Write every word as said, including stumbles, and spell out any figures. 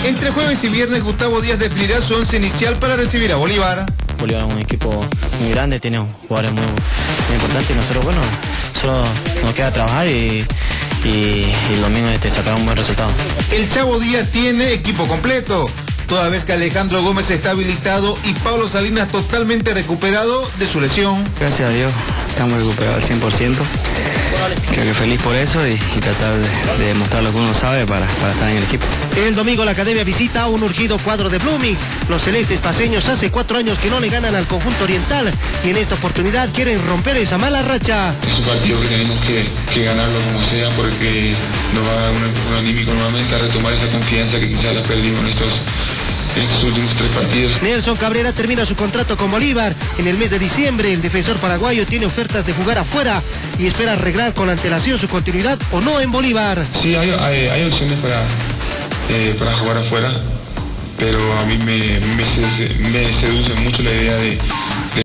Entre jueves y viernes, Gustavo Díaz despliegará su once inicial para recibir a Bolívar. Bolívar es un equipo muy grande, tiene jugadores muy, muy importantes y nosotros, bueno, solo nos queda trabajar y, y, y el domingo este, sacar un buen resultado. El Chavo Díaz tiene equipo completo, toda vez que Alejandro Gómez está habilitado y Pablo Salinas totalmente recuperado de su lesión. Gracias a Dios, estamos recuperados al cien por ciento. Creo que feliz por eso y, y tratar de, de demostrar lo que uno sabe para, para estar en el equipo. El domingo la academia visita a un urgido cuadro de Blooming. Los celestes paseños hace cuatro años que no le ganan al conjunto oriental y en esta oportunidad quieren romper esa mala racha. Es un partido que tenemos que, que ganarlo como sea porque nos va a dar un, un anímico nuevamente a retomar esa confianza que quizás la perdimos en estos... en estos últimos tres partidos. Nelson Cabrera termina su contrato con Bolívar. En el mes de diciembre, el defensor paraguayo tiene ofertas de jugar afuera y espera arreglar con antelación su continuidad o no en Bolívar. Sí, hay, hay, hay opciones para, eh, para jugar afuera, pero a mí me, me, me seduce mucho la idea de